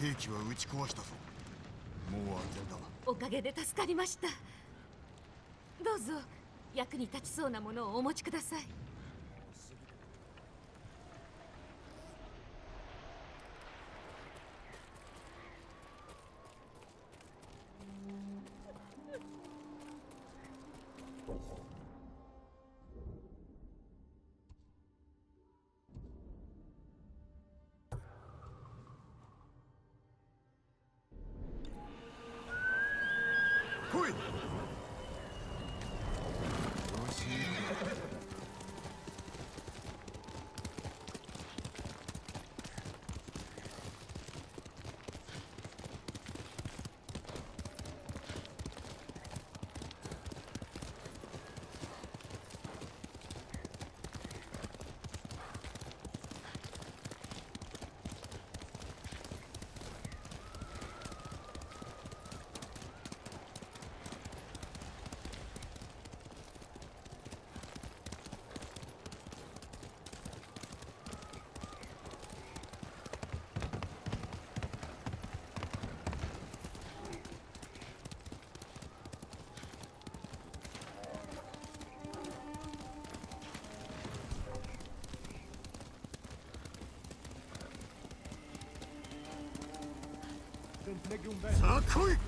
兵器は撃ち壊したぞ。もう安全だ。 おかげで助かりました。どうぞ役に立ちそうなものをお持ちください。 来い。さあ来い。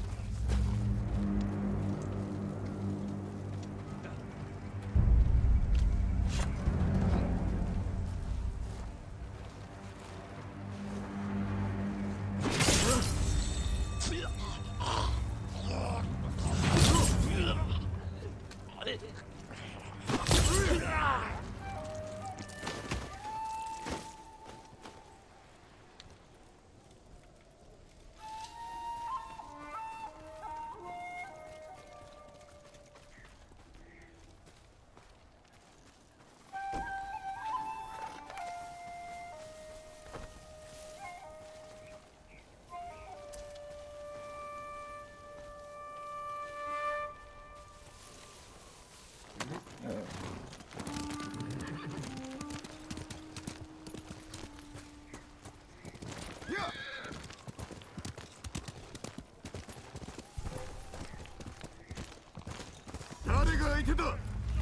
誰が相手だ。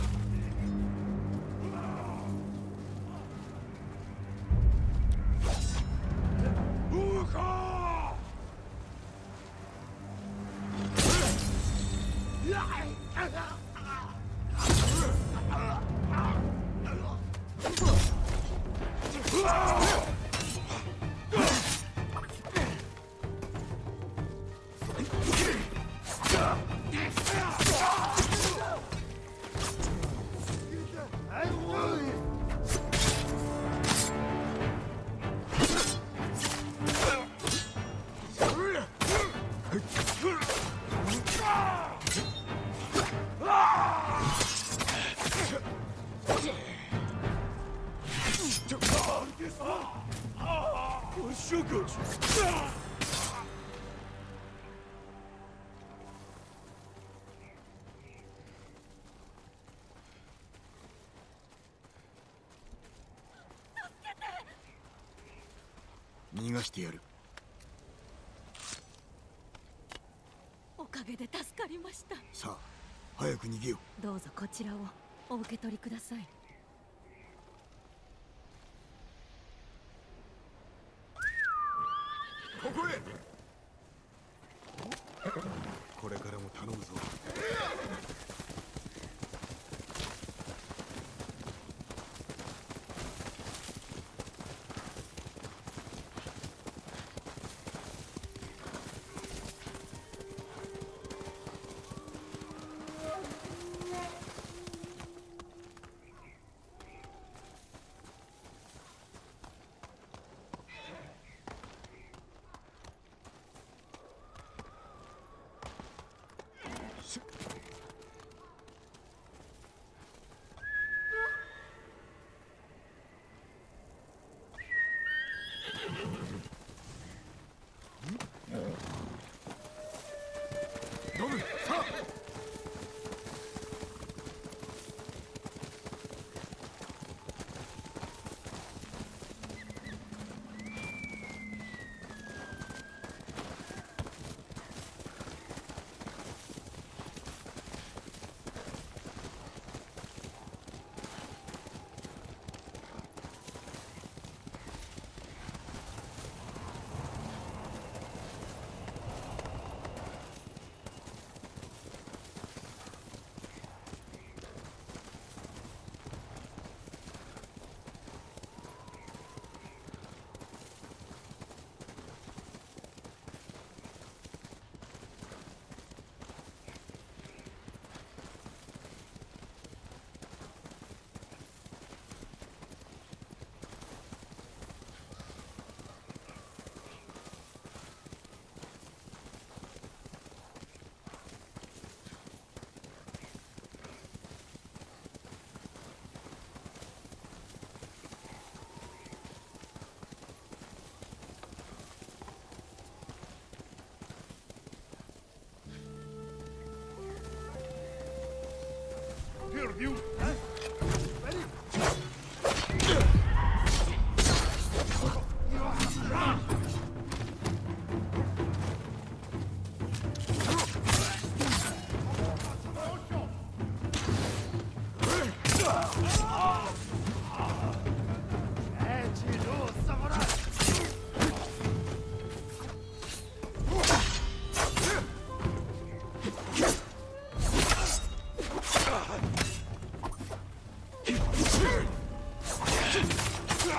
逃がしてやる。 おかげで助かりました。 さあ早く逃げよう。どうぞこちらをお受け取りください。 ここへ。これからも頼むぞ。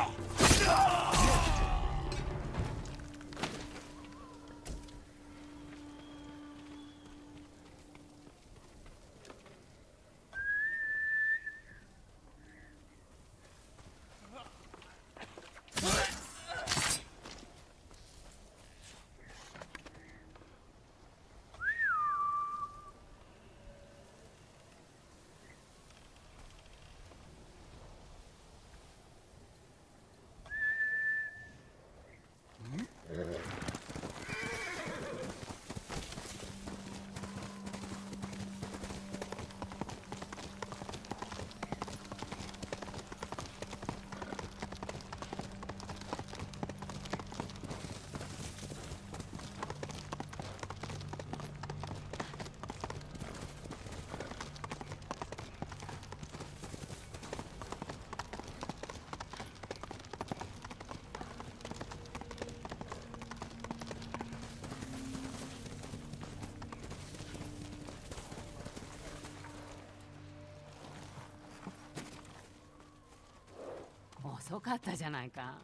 遅かったじゃないか。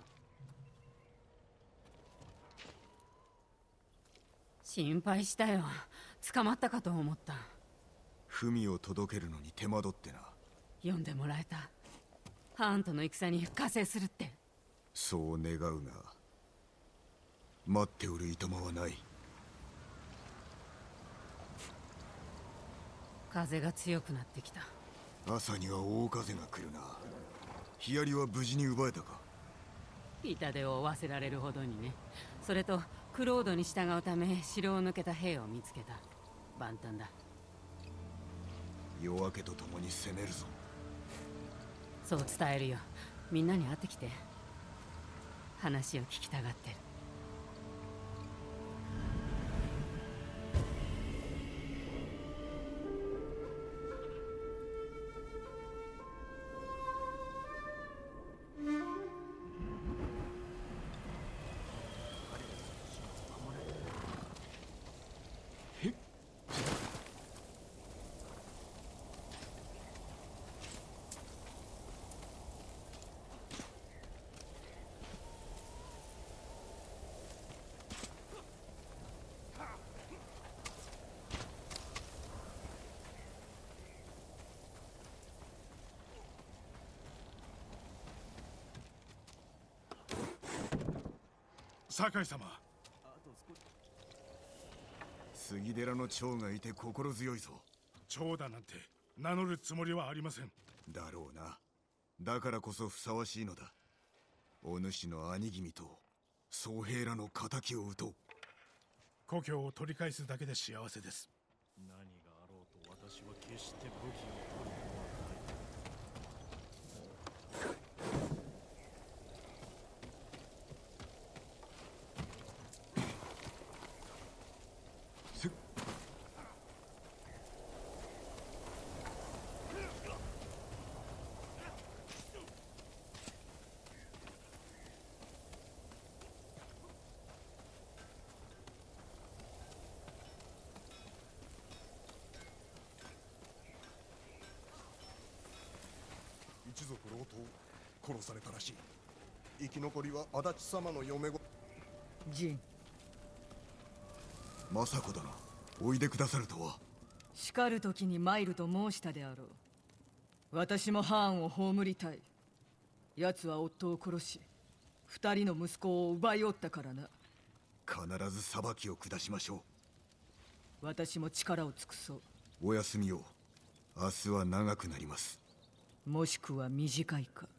心配したよ。捕まったかと思った。 文を届けるのに手間取ってな。 読んでもらえた。ハーンとの戦に加勢するって。 そう願うが、待っておるいとまはない。 風が強くなってきた。 朝には大風が来るな。ヒアリは無事に奪えたか。 痛手を負わせられるほどにね。それとクロードに従うため城を抜けた兵を見つけた。万端だ。 夜明けと共に攻めるぞ。 そう伝えるよ。みんなに会ってきて。話を聞きたがってる。 酒井様。 杉寺の長がいて心強いぞ。 長だなんて名乗るつもりはありません。 だろうな。だからこそふさわしいのだ。お主の兄君と僧兵らの仇を討とう。 故郷を取り返すだけで幸せです。 何があろうと私は決して武器を取ることはない。 一族老頭殺されたらしい。生き残りは足立様の嫁ご。 ジン、 政子殿、おいでくださるとは。 叱る時に参ると申したであろう。私もハーンを葬りたい。奴は夫を殺し、二人の息子を奪いおったからな。 必ず裁きを下しましょう。私も力を尽くそう。 お休みを。明日は長くなります。 もしくは短いか。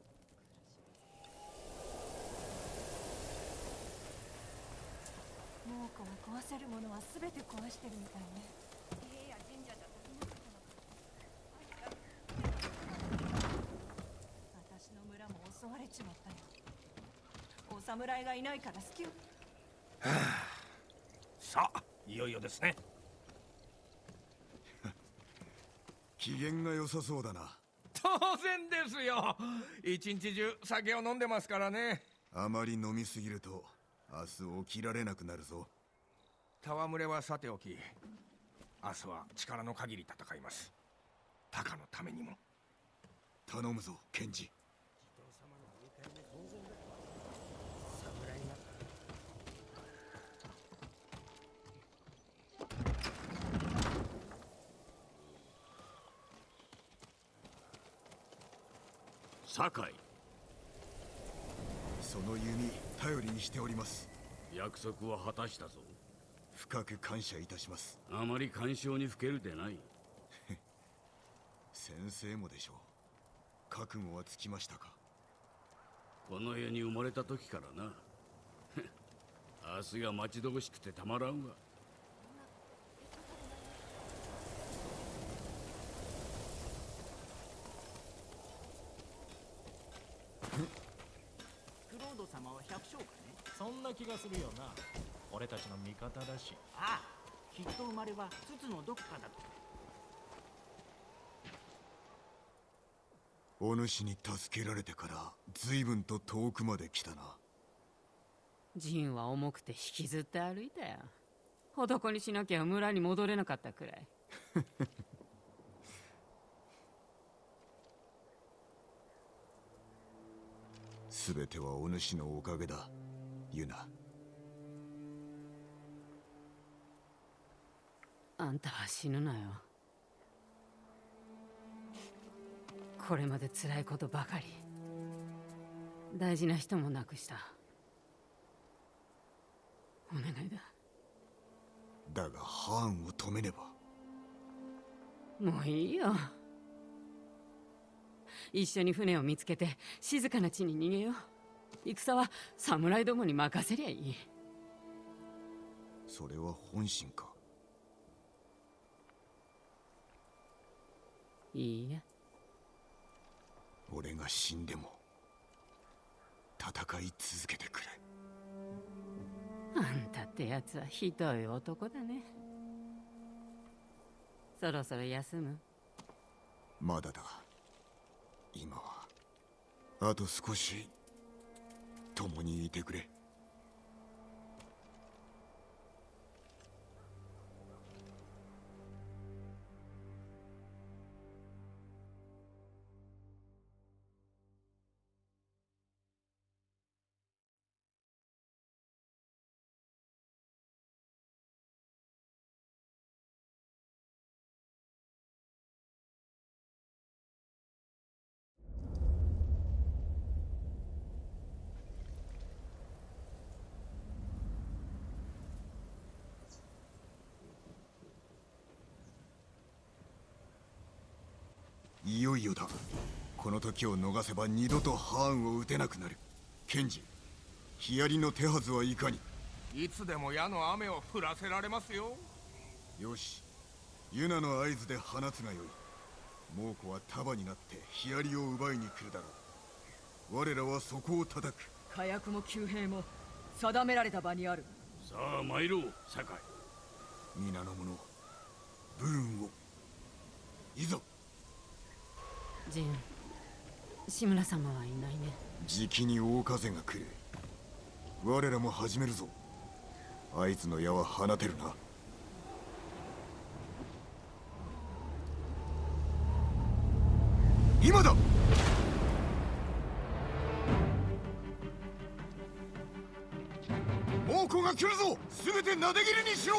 猛虎は壊せるものは全て壊してるみたいね。家や神社じゃ足りなかったのか。私の村も襲われちまったよ。お侍がいないから隙を。 さあ、いよいよですね。 機嫌が良さそうだな。 当然ですよ。一日中酒を飲んでますからね。 あまり飲みすぎると明日起きられなくなるぞ。 戯れはさておき、明日は力の限り戦います。鷹のためにも。 頼むぞ、ケンジ。 酒井。 その弓頼りにしております。 約束は果たしたぞ。 深く感謝いたします。 あまり感傷にふけるでない。 先生もでしょう。覚悟はつきましたか。 この家に生まれた時からな。明日が待ち遠しくてたまらんわ。 クロード様は百姓かね。そんな気がするよな。俺たちの味方だし。ああ、きっと生まれは筒のどこかだと。 お主に助けられてから随分と遠くまで来たな。 陣は重くて引きずって歩いたよ。男にしなきゃ村に戻れなかったくらい。 すべてはお主のおかげだ、ユナ。 あんたは死ぬなよ。これまで辛いことばかり。大事な人も亡くした。お願いだ。 だがハーンを止めねば。 もういいよ。一緒に船を見つけて静かな地に逃げよう。戦は侍どもに任せりゃいい。 それは本心か。 いいや。 俺が死んでも戦い続けてくれ。 あんたってやつはひどい男だね。そろそろ休む？ まだだ。今はあと少し共にいてくれ。いよいよだ。この時を逃せば二度とハーンを撃てなくなる。ケンジ、ヒヤリの手はずはいかに？ いつでも矢の雨を降らせられますよ。 よし、ユナの合図で放つがよい。猛虎は束になってヒヤリを奪いに来るだろう。我らはそこを叩く。 火薬も弓兵も定められた場にある。 さあ参ろう、酒井。 皆の者、武運を。いざ。 ジン、志村様はいないね。 じきに大風が来る。我らも始めるぞ。合図の矢は放てるな。今だ。猛虎が来るぞ。すべてなで切りにしろ。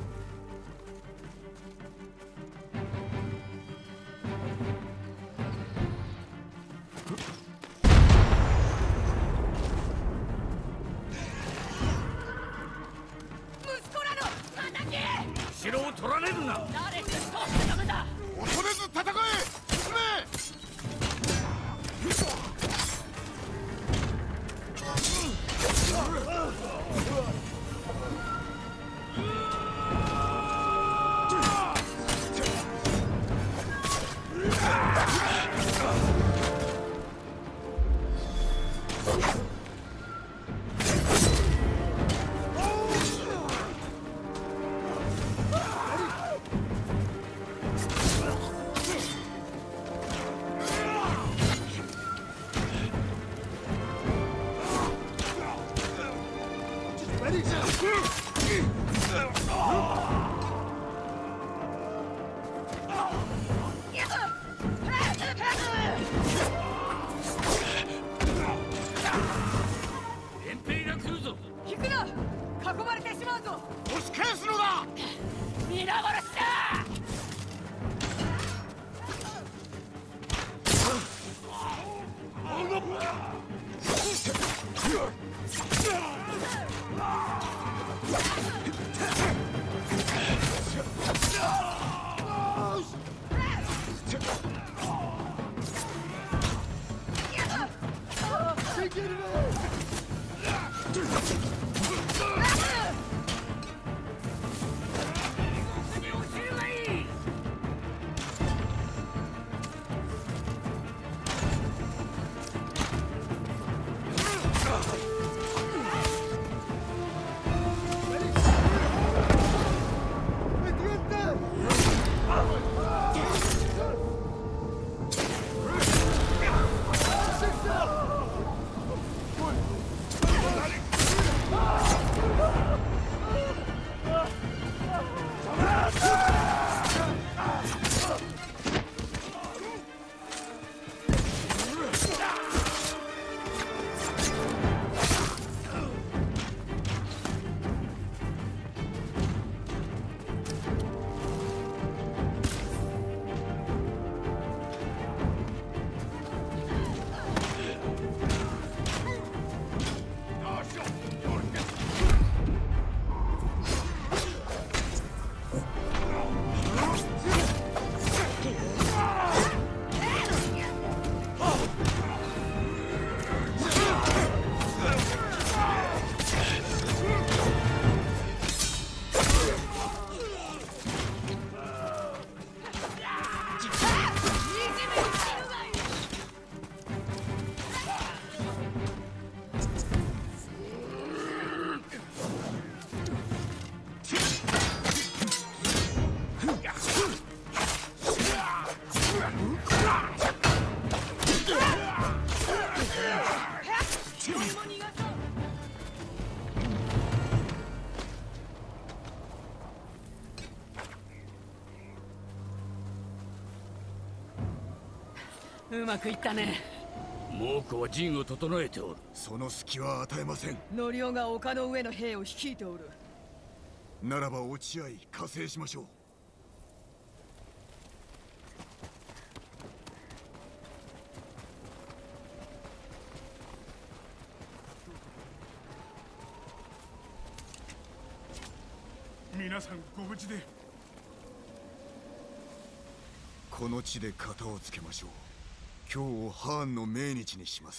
城を取られるな。 誰か通してダメだ。 恐れず戦え。進め。 うまくいったね。 猛虎は陣を整えておる。 その隙は与えません。 ノリオが丘の上の兵を率いておる。 ならば落ち合い加勢しましょう。 皆さんご無事で。 この地で型をつけましょう。今日をハーンの命日にします。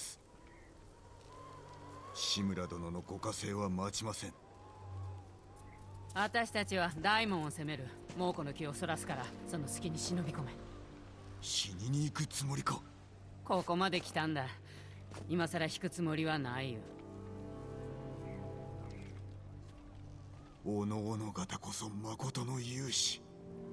志村殿のご加勢は待ちません。 私たちは大門を攻める。猛虎の気をそらすから、その隙に忍び込め。 死にに行くつもりか。 ここまで来たんだ。今さら引くつもりはないよ。 おのおの方こそ誠の勇士。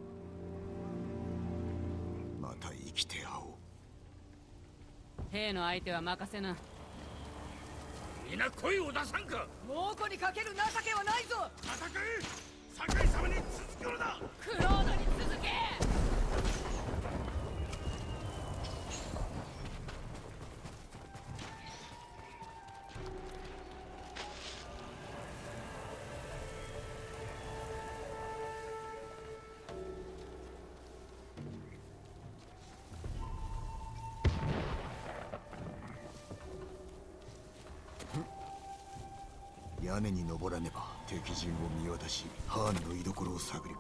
また生きて会おう。 兵の相手は任せな。 皆声を出さんか。 猛虎にかける情けはないぞ。 戦え、酒井様に続くのだ。 クロードに続け。 屋根に登らねば敵陣を見渡し、ハーンの居所を探る。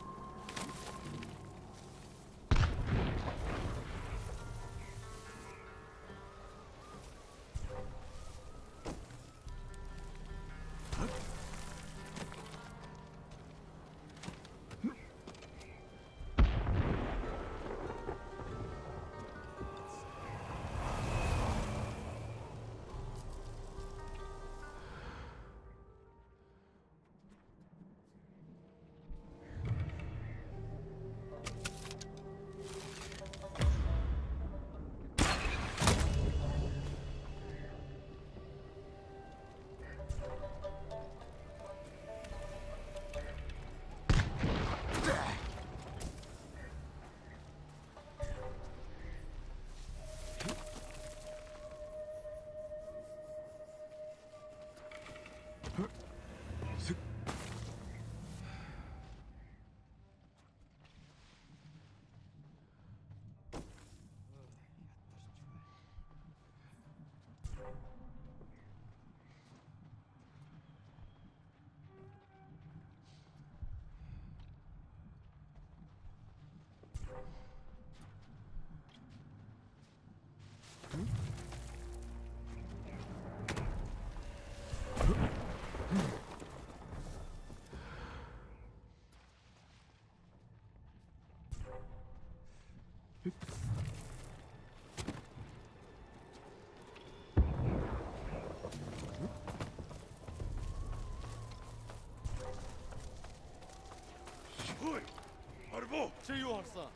不， 这又二次。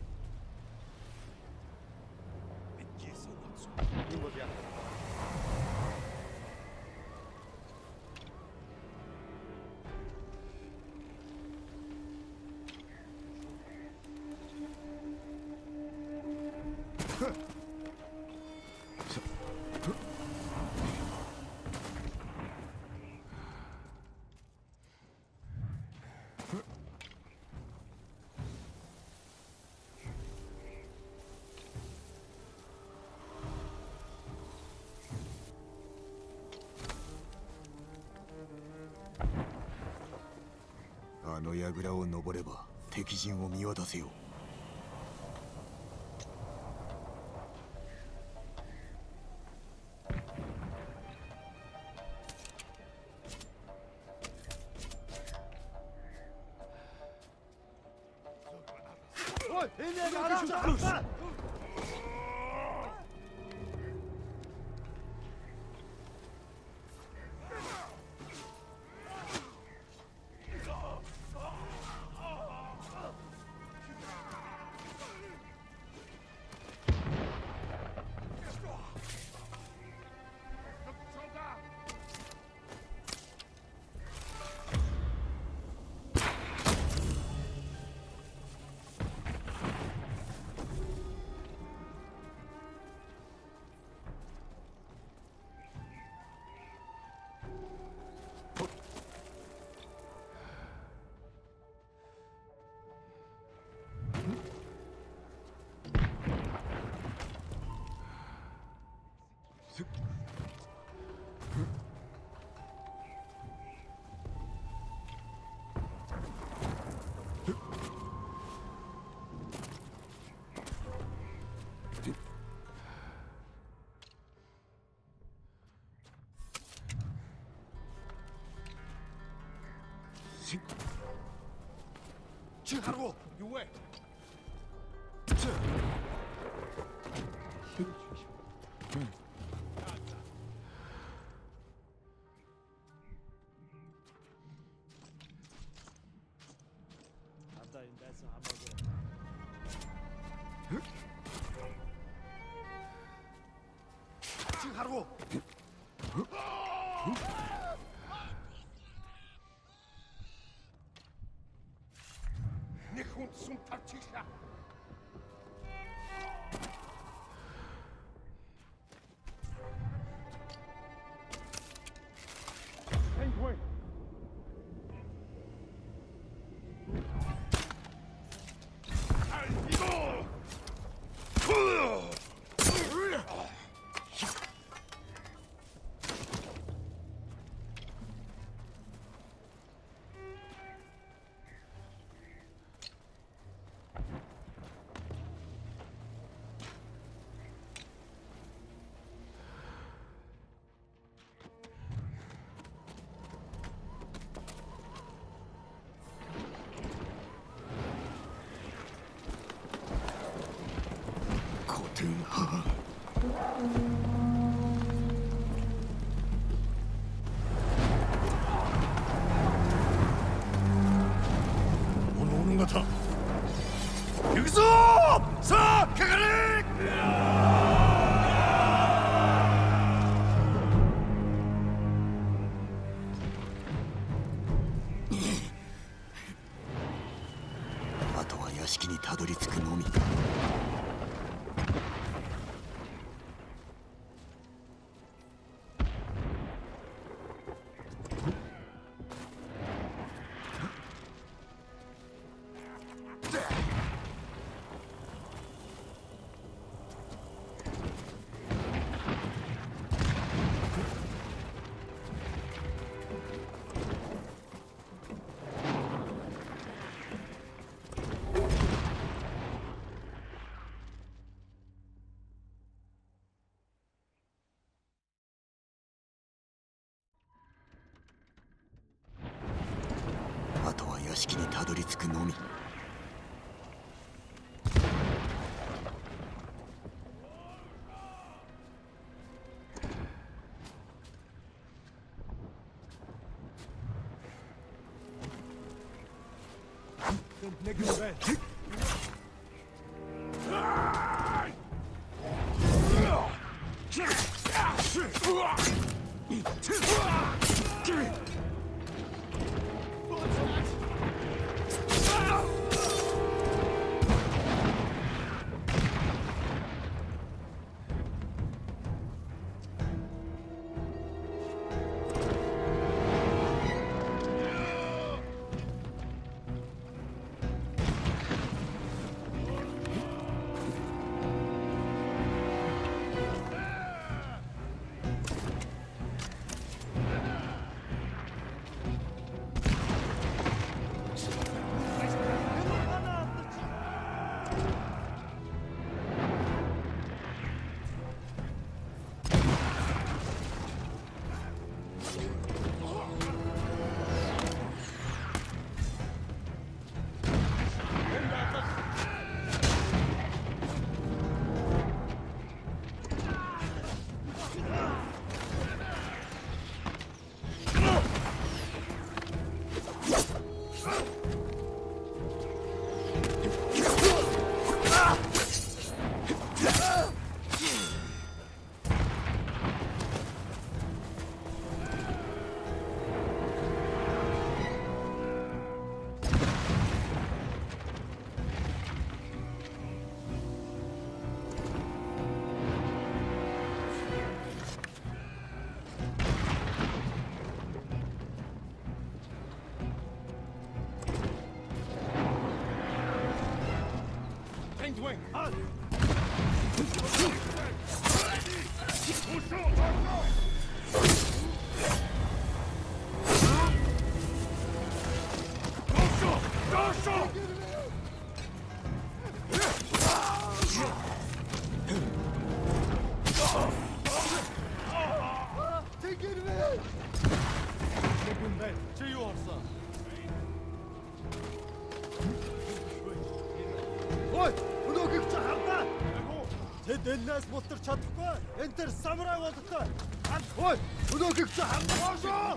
英国边。 あの櫓を登れば敵陣を見渡せよう。 喂，迎面打了！ 去海路，有位。去海路。你空送他去下。Take way. Khotun Kahn。 この女方。行くぞ。さあ、かかれ。あとは屋敷にたどり着くのみ。あとは屋敷にたどり着くのみ。 Дэнээс бултар чадахгүй. Энд тэр самурай болтой. Ой, өнөөгч хамгаалаа.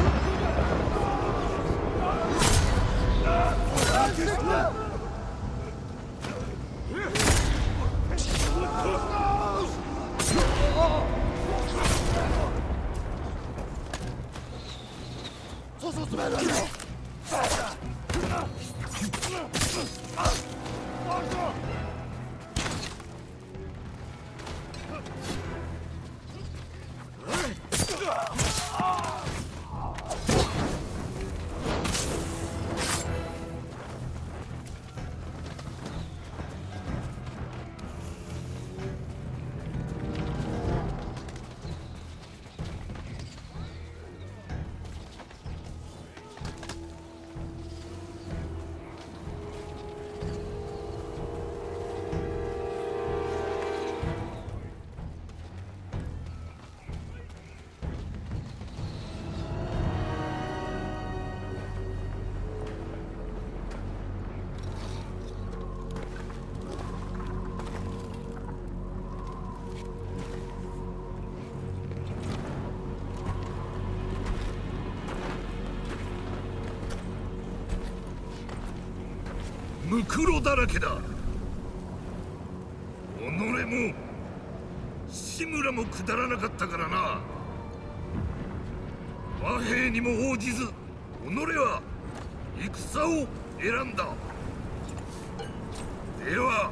ムクロだらけだ。己も志村もくだらなかったからな。和平にも応じず己は戦を選んだ。では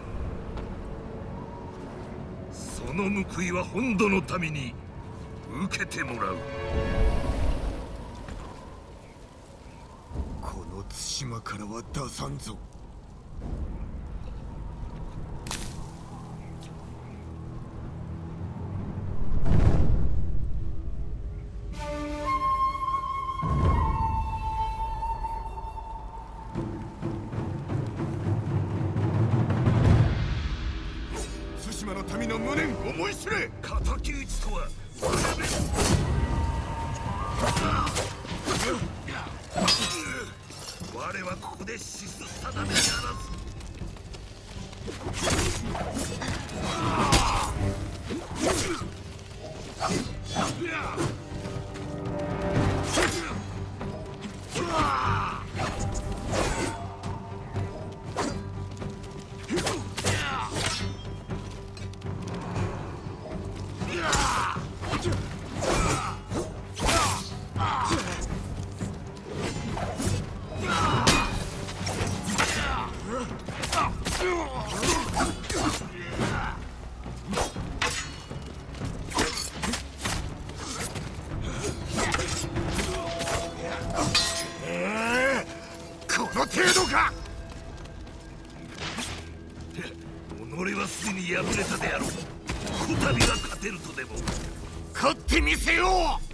その報いは本土の民に受けてもらう。 この対馬からは出さんぞ。対馬の民の無念思い知れ。 敵討ちとは我はここで死す定めならず。 敗れたであろう。こたびは勝てるとでも。勝ってみせよう。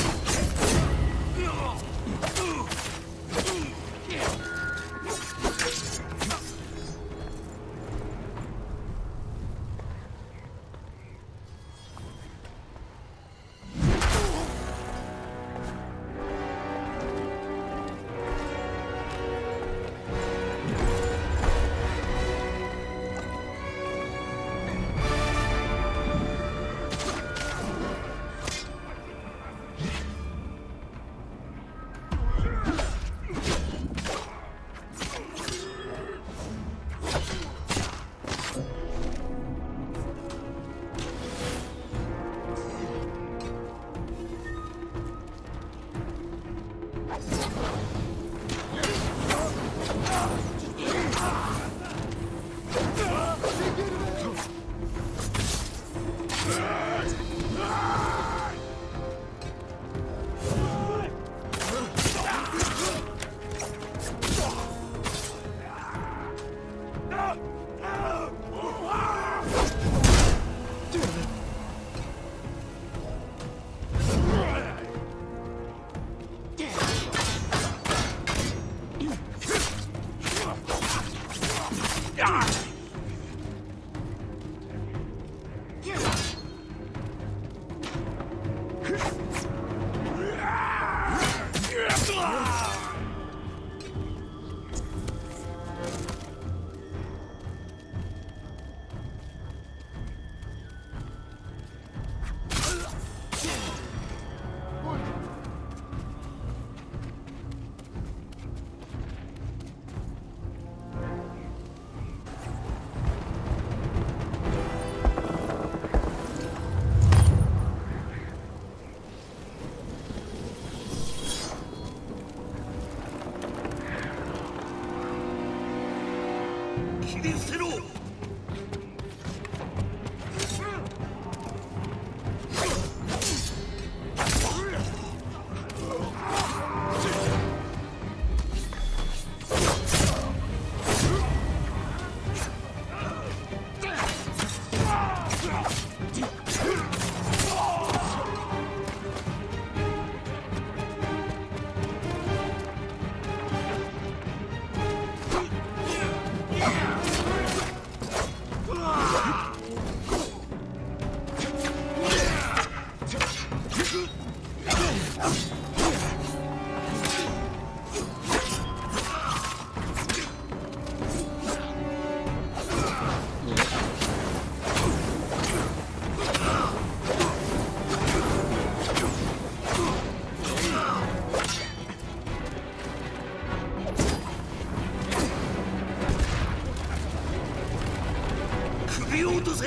切り捨てろ。首を落とせ。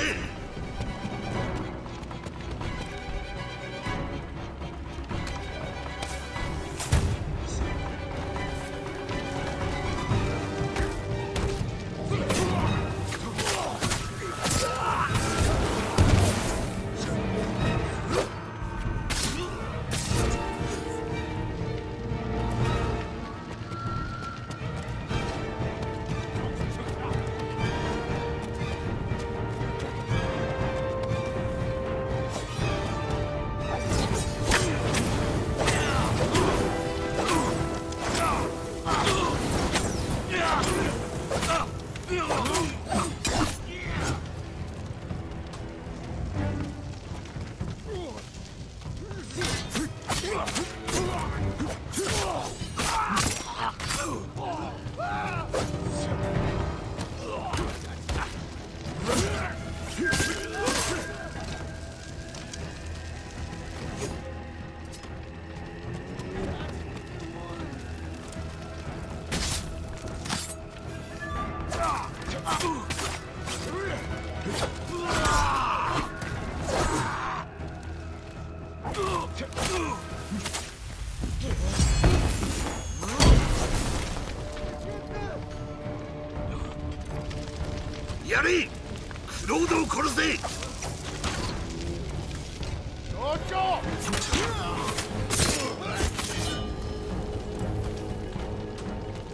やれ、クロードを殺せ。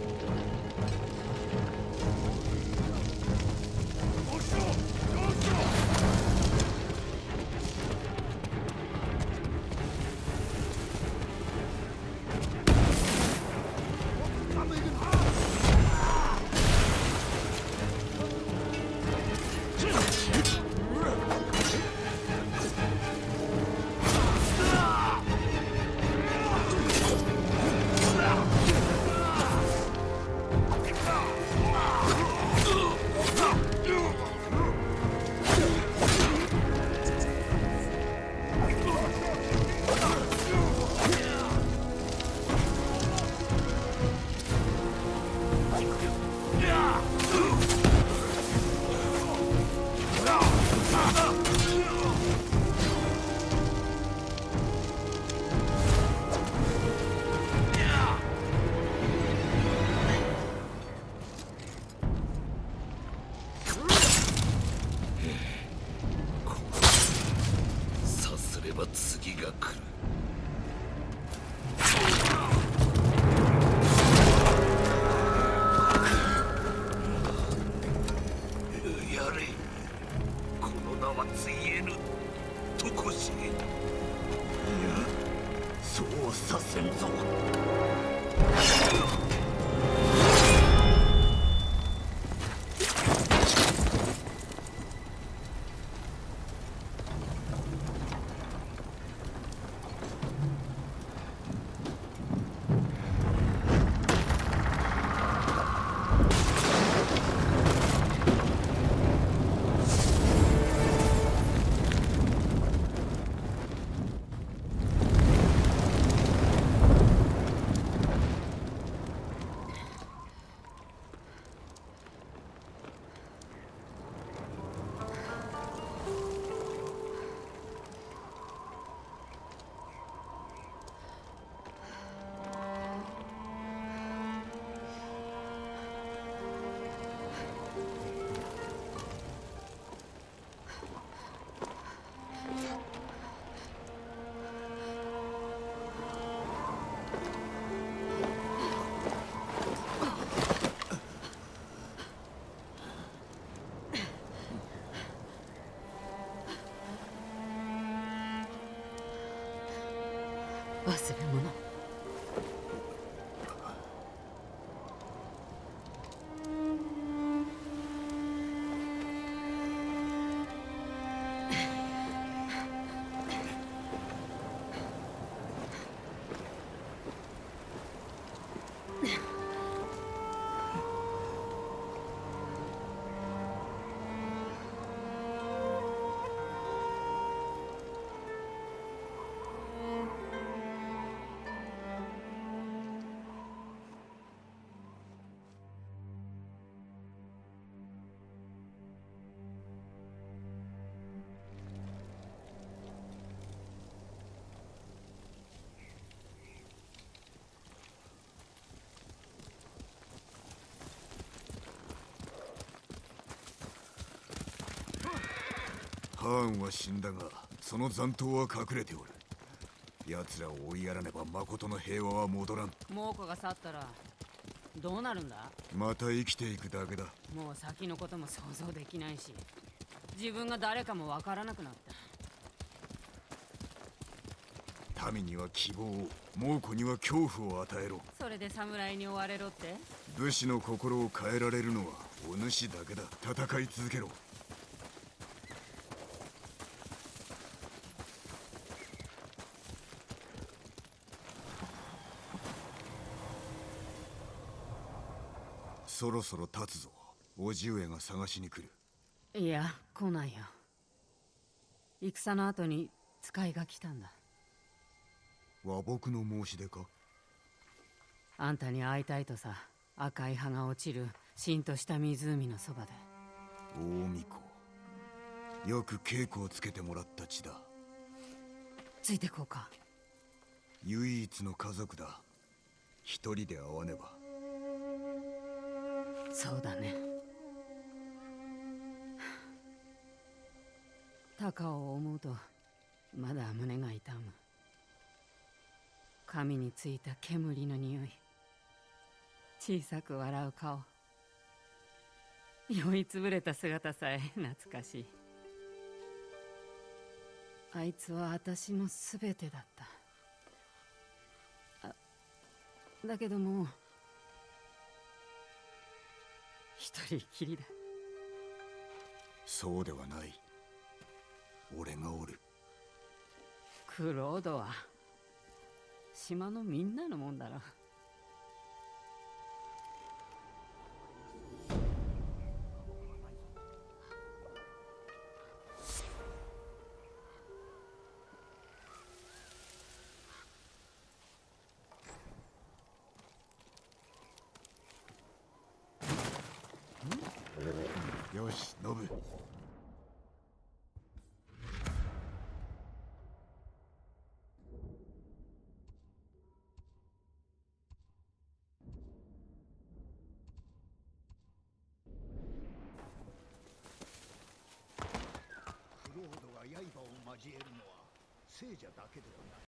どうしろ。 ば次が来る。やれ、この名はついえぬとこし。いや、そうさせんぞ。 忘れ物。 ハーンは死んだが、その残党は隠れておる。奴らを追いやらねば誠の平和は戻らん。 猛虎が去ったらどうなるんだ？ また生きていくだけだ。 もう先のことも想像できないし、自分が誰かもわからなくなった。 民には希望を、猛虎には恐怖を与えろ。 それで侍に追われろって？ 武士の心を変えられるのはお主だけだ。戦い続けろ。そろそろ立つぞ。叔父上が探しに来る。 いや、来ないよ。戦の後に使いが来たんだ。 和睦の申し出か？ あんたに会いたいとさ。赤い葉が落ちるしんとした湖のそばで。 大巫女、よく稽古をつけてもらった地だ。 ついてこうか。 唯一の家族だ。一人で会わねば。 そうだね。高尾を思うとまだ胸が痛む。髪についた煙の匂い、小さく笑う顔、酔いつぶれた姿さえ懐かしい。あいつは私のすべてだった。だけどもう一人きりだ。 そうではない。俺がおる。 クロードは島のみんなのもんだろ。 よし、ノブ。 クロードが刃を交えるのは聖者だけではない。